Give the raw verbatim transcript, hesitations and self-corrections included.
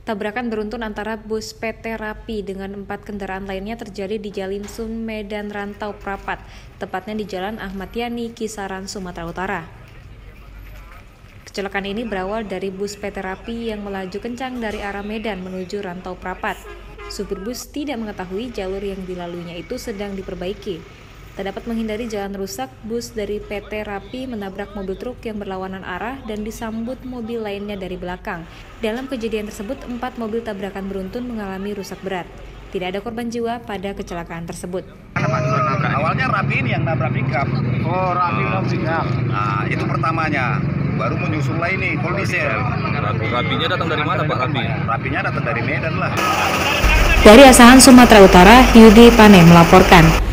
Tabrakan beruntun antara bus P T Rapi dengan empat kendaraan lainnya terjadi di Jalin Sun, Medan Rantau Prapat, tepatnya di Jalan Ahmad Yani, Kisaran, Sumatera Utara. Kecelakaan ini berawal dari bus P T Rapi yang melaju kencang dari arah Medan menuju Rantau Prapat. Supir bus tidak mengetahui jalur yang dilaluinya itu sedang diperbaiki. Tak dapat menghindari jalan rusak, bus dari P T Rapi menabrak mobil truk yang berlawanan arah dan disambut mobil lainnya dari belakang. Dalam kejadian tersebut, empat mobil tabrakan beruntun mengalami rusak berat. Tidak ada korban jiwa pada kecelakaan tersebut. Awalnya Rapi ini yang nabrak pickup. Oh, Rapi nabrak pickup. Nah, itu pertamanya. Baru menyusul lain nih, Polnisel. Rapi, Rapinya datang dari mana Pak Rapi? Rapinya datang dari Medan lah. Dari Asahan, Sumatera Utara, Yudi Pane melaporkan.